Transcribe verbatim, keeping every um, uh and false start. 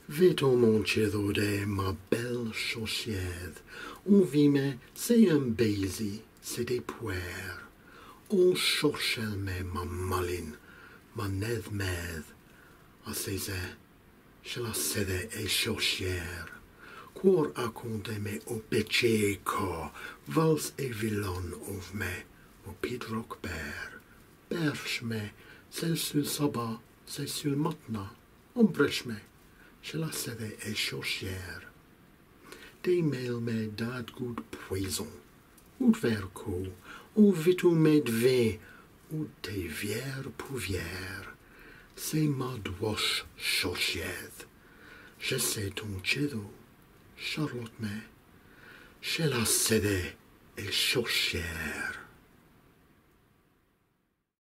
Veto mon chedo de ma belle chaussière, on vime, c'est un baiser, c'est des poires. On cherchait me ma maline, ma ned med, a ses je la cédais et chaussière. Quor aconte me au péché co, vals et villain of me, au pidroc bear. Berche me, c'est sur sabbat, c'est sur matna, ombrech me. Je la cédais et chaussière. Des mails me dad good poison, ou verco, ou vitu me dve, ou des vières pouvières. C'est ma douche chaussière. Je sais ton chedo, Charlotte me, je la cédais et chaussière.